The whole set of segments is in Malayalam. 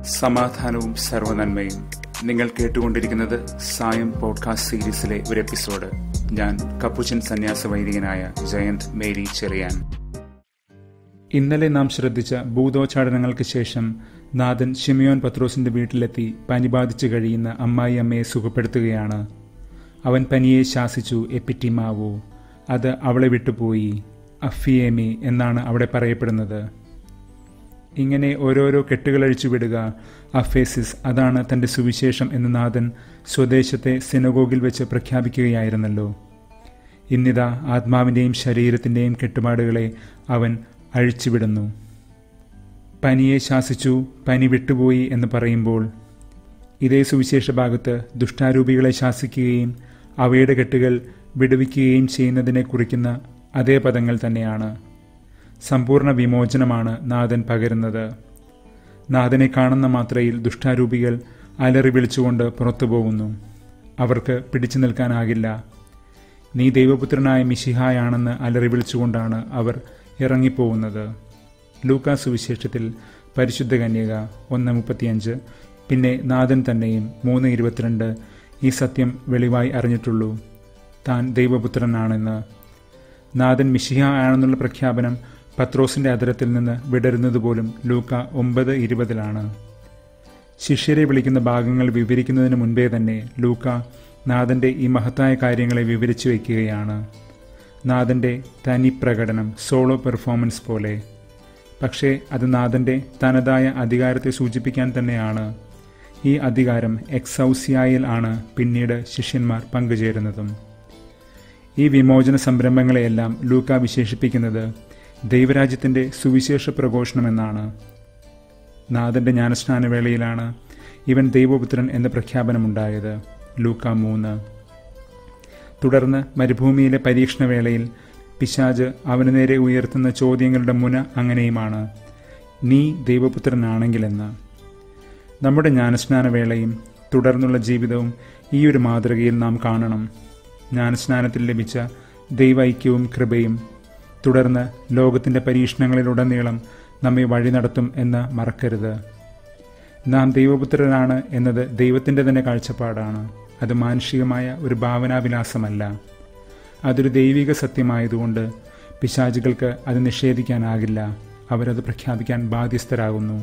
സമാധാനവും സർവ്വനന്മയും. നിങ്ങൾ കേട്ടുകൊണ്ടിരിക്കുന്നത് സായം പോഡ്കാസ്റ്റ് സീരീസിലെ ഒരു എപ്പിസോഡ്. ഞാൻ കപ്പുച്ചൻ സന്യാസ വൈദികനായ ജയന്ത് മേരി ചെറിയാൻ. ഇന്നലെ നാം ശ്രദ്ധിച്ച ഭൂതോച്ചാടനങ്ങൾക്ക് ശേഷം നാഥൻ ശിമിയോൻ പത്രോസിന്റെ വീട്ടിലെത്തി പനി ബാധിച്ചു കഴിയുന്ന അമ്മായി അമ്മയെ സുഖപ്പെടുത്തുകയാണ്. അവൻ പനിയെ ശാസിച്ചു, എപ്പിറ്റിമാവോ. അത് അവളെ വിട്ടുപോയി. അഫിയേമി എന്നാണ് അവിടെ പറയപ്പെടുന്നത്. ഇങ്ങനെ ഓരോരോ കെട്ടുകളഴിച്ചു വിടുക, അഫേസിസ്, അതാണ് തൻ്റെ സുവിശേഷം എന്ന് നാഥൻ സ്വദേശത്തെ സിനഗോഗിൽ വെച്ച് പ്രഖ്യാപിക്കുകയായിരുന്നല്ലോ. ഇന്നിതാ ആത്മാവിൻ്റെയും ശരീരത്തിൻ്റെയും കെട്ടുപാടുകളെ അവൻ അഴിച്ചുവിടുന്നു. പനിയെ ശാസിച്ചു, പനി വിട്ടുപോയി എന്ന് പറയുമ്പോൾ ഇതേ സുവിശേഷ ഭാഗത്ത് ദുഷ്ടാരൂപികളെ ശാസിക്കുകയും അവയുടെ കെട്ടുകൾ വിടുവിക്കുകയും ചെയ്യുന്നതിനെ കുറിക്കുന്ന അതേ പദങ്ങൾ തന്നെയാണ്. സമ്പൂർണ്ണ വിമോചനമാണ് നാഥൻ പകരുന്നത്. നാഥനെ കാണുന്ന മാത്രയിൽ ദുഷ്ടാരൂപികൾ അലറി വിളിച്ചുകൊണ്ട് പുറത്തു പോകുന്നു. അവർക്ക് പിടിച്ചു നിൽക്കാനാകില്ല. നീ ദൈവപുത്രനായ മിശിഹായാണെന്ന് അലറി വിളിച്ചുകൊണ്ടാണ് അവർ ഇറങ്ങിപ്പോകുന്നത്. ലൂക്കാ സുവിശേഷത്തിൽ പരിശുദ്ധ കന്യക 1:35, പിന്നെ നാഥൻ തന്നെയും 3:22 ഈ സത്യം വെളിവായി അറിഞ്ഞിട്ടുള്ളൂ, താൻ ദൈവപുത്രനാണെന്ന്. നാഥൻ മിശിഹ ആണെന്നുള്ള പ്രഖ്യാപനം പത്രോസിന്റെ അധരത്തിൽ നിന്ന് വിടരുന്നത് പോലും ലൂക്ക 9:20 ശിഷ്യരെ വിളിക്കുന്ന ഭാഗങ്ങൾ വിവരിക്കുന്നതിന് മുൻപേ തന്നെ ലൂക്ക നാഥന്റെ ഈ മഹത്തായ കാര്യങ്ങളെ വിവരിച്ചു വയ്ക്കുകയാണ്. നാഥന്റെ തനി പ്രകടനം, സോളോ പെർഫോമൻസ് പോലെ. പക്ഷേ അത് നാഥന്റെ തനതായ അധികാരത്തെ സൂചിപ്പിക്കാൻ തന്നെയാണ്. ഈ അധികാരം എക്സൗസിയായിൽ ആണ് പിന്നീട് ശിഷ്യന്മാർ പങ്കുചേരുന്നതും. ഈ വിമോചന സംരംഭങ്ങളെയെല്ലാം ലൂക്ക വിശേഷിപ്പിക്കുന്നത് ദൈവരാജ്യത്തിൻ്റെ സുവിശേഷ പ്രഘോഷണമെന്നാണ്. നാഥന്റെ ജ്ഞാനസ്നാനവേളയിലാണ് ഇവൻ ദൈവപുത്രൻ എന്ന പ്രഖ്യാപനമുണ്ടായത്. ലൂക്ക 3. തുടർന്ന് മരുഭൂമിയിലെ പരീക്ഷണവേളയിൽ പിശാച് അവന് നേരെ ഉയർത്തുന്ന ചോദ്യങ്ങളുടെ മുന അങ്ങനെയുമാണ്, നീ ദൈവപുത്രനാണെങ്കിലെന്ന്. നമ്മുടെ ജ്ഞാനസ്നാനവേളയും തുടർന്നുള്ള ജീവിതവും ഈ ഒരു മാതൃകയിൽ നാം കാണണം. ജ്ഞാനസ്നാനത്തിൽ ലഭിച്ച ദൈവൈക്യവും കൃപയും തുടർന്ന് ലോകത്തിൻ്റെ പരീക്ഷണങ്ങളിലുടനീളം നമ്മെ വഴി നടത്തും എന്ന് മറക്കരുത്. നാം ദൈവപുത്രരാണ് എന്നത് ദൈവത്തിൻ്റെ തന്നെ കാഴ്ചപ്പാടാണ്. അത് മാനുഷികമായ ഒരു ഭാവനാവിലാസമല്ല. അതൊരു ദൈവിക സത്യമായതുകൊണ്ട് പിശാചുകൾക്ക് അത് നിഷേധിക്കാനാകില്ല. അവരത് പ്രഖ്യാപിക്കാൻ ബാധ്യസ്ഥരാകുന്നു.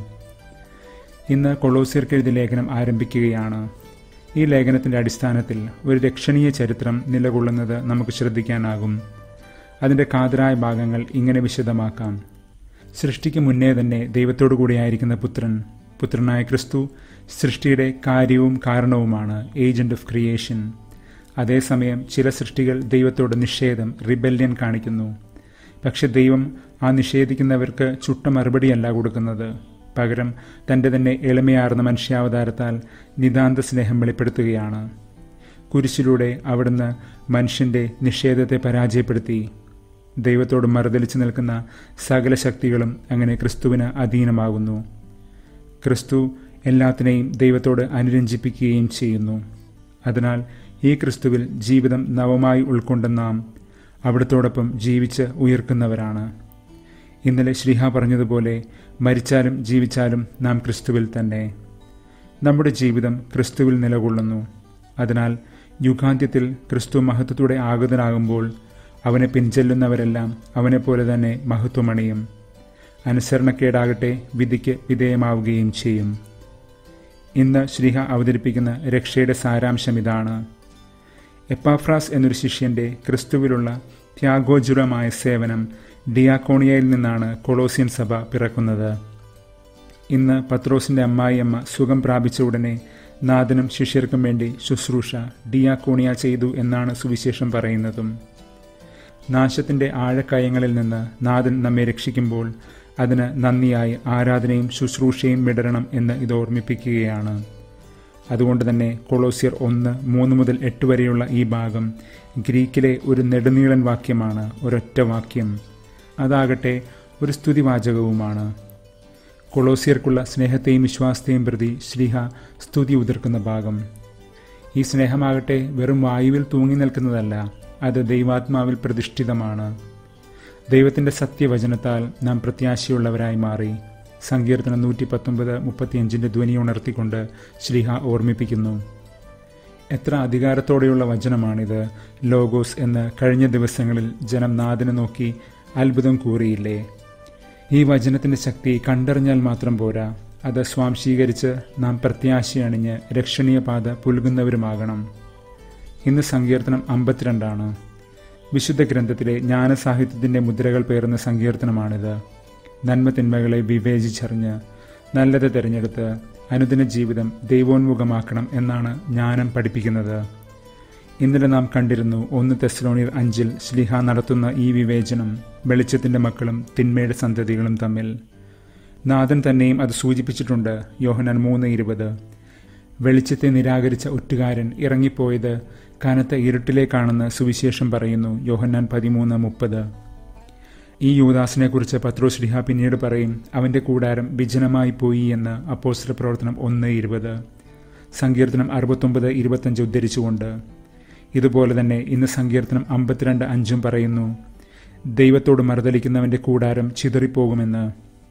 ഇന്ന് കൊളോസ്യർക്ക് എഴുതിയ ലേഖനം ആരംഭിക്കുകയാണ്. ഈ ലേഖനത്തിൻ്റെ അടിസ്ഥാനത്തിൽ ഒരു രക്ഷണീയ ചരിത്രം നിലകൊള്ളുന്നത് നമുക്ക് ശ്രദ്ധിക്കാനാകും. അതിൻ്റെ കാതലായ ഭാഗങ്ങൾ ഇങ്ങനെ വിശദമാക്കാം. സൃഷ്ടിക്ക് മുന്നേ തന്നെ ദൈവത്തോടു കൂടിയായിരിക്കുന്ന പുത്രനായ ക്രിസ്തു സൃഷ്ടിയുടെ കാര്യവും കാരണവുമാണ്, ഏജന്റ് ഓഫ് ക്രിയേഷൻ. അതേസമയം ചില സൃഷ്ടികൾ ദൈവത്തോട് നിഷേധം, റിബല്യൻ കാണിക്കുന്നു. പക്ഷെ ദൈവം ആ നിഷേധിക്കുന്നവർക്ക് ചുട്ട മറുപടിയല്ല കൊടുക്കുന്നത്. പകരം തൻ്റെ തന്നെ എളിമയാർന്ന മനുഷ്യാവതാരത്താൽ നിതാന്ത സ്നേഹം വെളിപ്പെടുത്തുകയാണ്. കുരിശിലൂടെ അവിടുന്ന് മനുഷ്യൻ്റെ നിഷേധത്തെ പരാജയപ്പെടുത്തി. ദൈവത്തോട് മറുതലിച്ചു നിൽക്കുന്ന സകല ശക്തികളും അങ്ങനെ ക്രിസ്തുവിന് അധീനമാകുന്നു. ക്രിസ്തു എല്ലാത്തിനെയും ദൈവത്തോട് അനുരഞ്ജിപ്പിക്കുകയും ചെയ്യുന്നു. അതിനാൽ ഈ ക്രിസ്തുവിൽ ജീവിതം നവമായി ഉൾക്കൊണ്ട നാം അവിടത്തോടൊപ്പം ജീവിച്ച് ഉയർക്കുന്നവരാണ്. ഇന്നലെ ശ്രീഹ പറഞ്ഞതുപോലെ മരിച്ചാലും ജീവിച്ചാലും നാം ക്രിസ്തുവിൽ തന്നെ. നമ്മുടെ ജീവിതം ക്രിസ്തുവിൽ നിലകൊള്ളുന്നു. അതിനാൽ യുഗാന്ത്യത്തിൽ ക്രിസ്തു മഹത്വത്തോടെ ആഗതനാകുമ്പോൾ അവനെ പിൻചെല്ലുന്നവരെല്ലാം അവനെപ്പോലെ തന്നെ മഹത്വമണിയും. അനുസരണക്കേടാകട്ടെ വിധിക്ക് വിധേയമാവുകയും ചെയ്യും. ഇന്ന് ശ്രീഹ അവതരിപ്പിക്കുന്ന രക്ഷയുടെ സാരാംശം ഇതാണ്. എപ്പാഫ്രാസ് എന്നൊരു ശിഷ്യന്റെ ക്രിസ്തുവിലുള്ള ത്യാഗോജ്വലമായ സേവനം ഡിയാക്കോണിയയിൽ നിന്നാണ് കൊളോസ്യൻ സഭ പിറക്കുന്നത്. ഇന്ന് പത്രോസിന്റെ അമ്മായിയമ്മ സുഖം പ്രാപിച്ച ഉടനെ നാഥനും ശിഷ്യർക്കും വേണ്ടി ശുശ്രൂഷ ഡിയാക്കോണിയ ചെയ്തു എന്നാണ് സുവിശേഷം പറയുന്നതും. നാശത്തിൻ്റെ ആഴക്കയങ്ങളിൽ നിന്ന് നാഥൻ നമ്മെ രക്ഷിക്കുമ്പോൾ അതിന് നന്ദിയായി ആരാധനയും ശുശ്രൂഷയും വിടരണം എന്ന് ഇത് ഓർമ്മിപ്പിക്കുകയാണ്. അതുകൊണ്ട് തന്നെ കൊളോസ്യർ 1:3-8 വരെയുള്ള ഈ ഭാഗം ഗ്രീക്കിലെ ഒരു നെടുനീളൻ വാക്യമാണ്, ഒരൊറ്റ വാക്യം. അതാകട്ടെ ഒരു സ്തുതിവാചകവുമാണ്. കൊളോസ്യർക്കുള്ള സ്നേഹത്തെയും വിശ്വാസത്തെയും പ്രതി ശ്ലീഹ സ്തുതി ഉതിർക്കുന്ന ഭാഗം. ഈ സ്നേഹമാകട്ടെ വെറും വായുവിൽ തൂങ്ങി നിൽക്കുന്നതല്ല, അത് ദൈവാത്മാവിൽ പ്രതിഷ്ഠിതമാണ്. ദൈവത്തിൻ്റെ സത്യവചനത്താൽ നാം പ്രത്യാശയുള്ളവരായി മാറി. സങ്കീർത്തനം 119:35 ധ്വനി ഉണർത്തിക്കൊണ്ട് ശ്ലീഹ ഓർമ്മിപ്പിക്കുന്നു. എത്ര അധികാരത്തോടെയുള്ള വചനമാണിത്! ലോഗോസ് എന്ന് കഴിഞ്ഞ ദിവസങ്ങളിൽ ജനം നാഥനെ നോക്കി അത്ഭുതം കൂറിയില്ലേ? ഈ വചനത്തിൻ്റെ ശക്തി കണ്ടറിഞ്ഞാൽ മാത്രം പോരാ, അത് സ്വാംശീകരിച്ച് നാം പ്രത്യാശയണിഞ്ഞ് രക്ഷണീയ പാത പുൽകുന്നവരുമാകണം. ഇന്ന് സങ്കീർത്തനം 52 വിശുദ്ധ ഗ്രന്ഥത്തിലെ ജ്ഞാനസാഹിത്യത്തിൻ്റെ മുദ്രകൾ പേറുന്ന സങ്കീർത്തനമാണിത്. നന്മ തിന്മകളെ വിവേചിച്ചറിഞ്ഞ് നല്ലത് തിരഞ്ഞെടുത്ത് അനുദിന ജീവിതം ദൈവോന്മുഖമാക്കണം എന്നാണ് ജ്ഞാനം പഠിപ്പിക്കുന്നത്. ഇന്നലെ നാം കണ്ടിരുന്നു 1 തെസ്സലോനിയർ 5 ശ്ലീഹ നടത്തുന്ന ഈ വിവേചനം വെളിച്ചത്തിൻ്റെ മക്കളും തിന്മയുടെ സന്തതികളും തമ്മിൽ. നാഥൻ തന്നെയും അത് സൂചിപ്പിച്ചിട്ടുണ്ട്. യോഹന്നാൻ 3:20 വെളിച്ചത്തെ നിരാകരിച്ച ഒറ്റുകാരൻ ഇറങ്ങിപ്പോയത് കനത്ത ഇരുട്ടിലേക്കാണെന്ന് സുവിശേഷം പറയുന്നു. യോഹന്നാൻ 13:30. ഈ യൂദാസിനെക്കുറിച്ച് പത്രോസ് ശ്ലീഹ പിന്നീട് പറയും, അവൻ്റെ കൂടാരം വിജനമായി പോയി എന്ന് അപ്പോസ്തല പ്രവർത്തനം 1:20. സങ്കീർത്തനം 69:25 ഉദ്ധരിച്ചുകൊണ്ട്. ഇതുപോലെ തന്നെ ഇന്ന് സങ്കീർത്തനം 52:5 പറയുന്നു, ദൈവത്തോട് മറുതലിക്കുന്നവൻ്റെ കൂടാരം ചിതറിപ്പോകുമെന്ന്.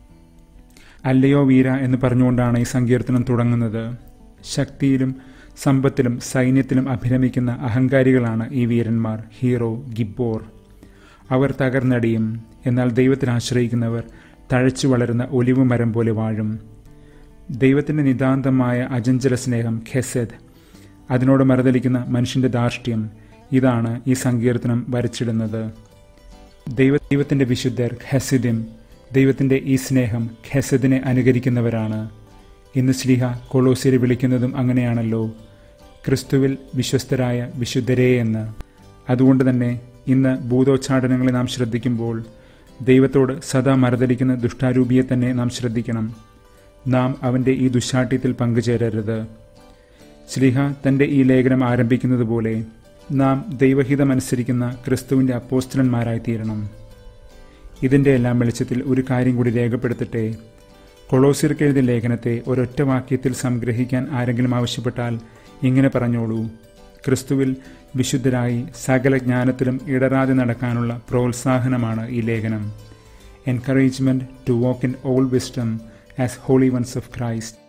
അല്ലയോ വീര എന്ന് പറഞ്ഞുകൊണ്ടാണ് ഈ സങ്കീർത്തനം തുടങ്ങുന്നത്. ശക്തിയിലും സമ്പത്തിലും സൈന്യത്തിലും അഭിരമിക്കുന്ന അഹങ്കാരികളാണ് ഈ വീരന്മാർ, ഹീറോ, ഗിബ്ബോർ. അവർ തകർന്നടിയും. എന്നാൽ ദൈവത്തിൽ ആശ്രയിക്കുന്നവർ തഴച്ചു വളരുന്ന ഒലിവ് മരം പോലെ വാഴും. ദൈവത്തിൻ്റെ നിതാന്തമായ അചഞ്ചല സ്നേഹം, ഖെസെദ്, അതിനോട് മറുതലിക്കുന്ന മനുഷ്യൻ്റെ ധാർഷ്ട്യം, ഇതാണ് ഈ സങ്കീർത്തനം വരച്ചിടുന്നത്. ദൈവത്തിൻ്റെ വിശുദ്ധർ ഖെസിദിം, ദൈവത്തിൻ്റെ ഈ സ്നേഹം ഖെസദിനെ അനുകരിക്കുന്നവരാണ്. ഇന്ന് ശ്ലീഹ കൊളോസ്യരെ വിളിക്കുന്നതും അങ്ങനെയാണല്ലോ, ക്രിസ്തുവിൽ വിശ്വസ്തരായ വിശുദ്ധരേ എന്ന്. അതുകൊണ്ട് തന്നെ ഇന്ന് ഭൂതോച്ചാടനങ്ങളെ നാം ശ്രദ്ധിക്കുമ്പോൾ ദൈവത്തോട് സദാ മറുതലിക്കുന്ന ദുഷ്ടാരൂപിയെ തന്നെ നാം ശ്രദ്ധിക്കണം. നാം അവൻ്റെ ഈ ദുശ്ശാഠ്യത്തിൽ പങ്കുചേരരുത്. ശ്ലീഹ തൻ്റെ ഈ ലേഖനം ആരംഭിക്കുന്നത് പോലെ നാം ദൈവഹിതമനുസരിക്കുന്ന ക്രിസ്തുവിൻ്റെ അപ്പോസ്തലന്മാരായിത്തീരണം. ഇതിൻ്റെ എല്ലാം വെളിച്ചത്തിൽ ഒരു കാര്യം കൂടി രേഖപ്പെടുത്തട്ടെ. കൊളോസ്യർക്കെഴുതിയ ലേഖനത്തെ ഒരൊറ്റ വാക്യത്തിൽ സംഗ്രഹിക്കാൻ ആരെങ്കിലും ആവശ്യപ്പെട്ടാൽ ഇങ്ങനെ പറഞ്ഞോളൂ: ക്രിസ്തുവിൽ വിശുദ്ധരായി സകല ജ്ഞാനത്തിലും ഇടറാതെ നടക്കാനുള്ള പ്രോത്സാഹനമാണ് ഈ ലേഖനം. Encouragement to walk in all wisdom as holy ones of Christ.